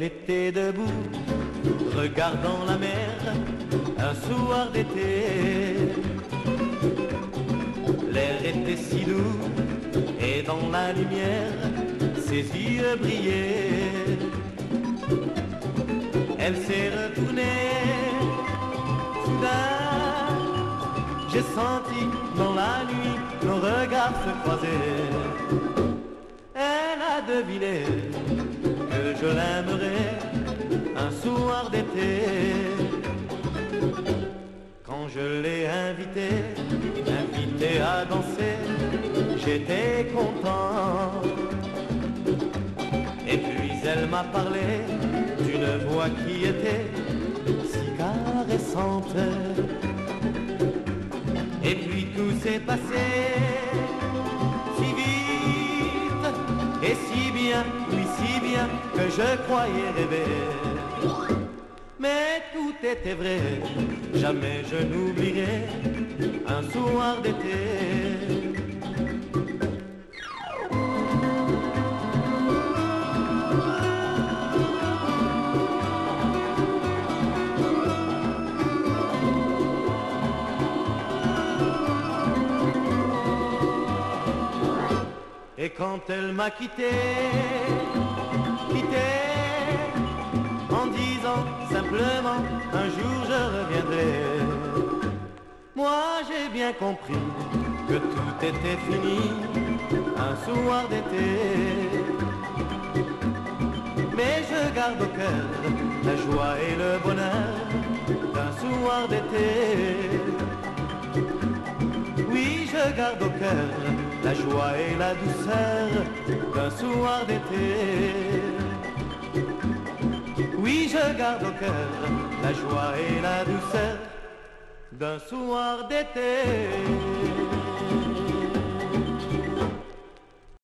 était debout, regardant la mer, un soir d'été. L'air était si doux, et dans la lumière, ses yeux brillaient. Elle s'est retournée, soudain, j'ai senti dans la nuit nos regards se croiser. Elle a deviné que je l'aimerais un soir d'été. Quand je l'ai invitée à danser, j'étais content. Et puis elle m'a parlé d'une voix qui était si caressante. Et puis tout s'est passé si vite et si bien, oui si bien que je croyais rêver. Mais tout était vrai, jamais je n'oublierai un soir d'été. Et quand elle m'a quitté, en disant simplement un jour je reviendrai, moi j'ai bien compris que tout était fini un soir d'été. Mais je garde au cœur la joie et le bonheur d'un soir d'été. Oui, je garde au cœur la joie et la douceur d'un soir d'été. Oui, je garde au cœur la joie et la douceur d'un soir d'été.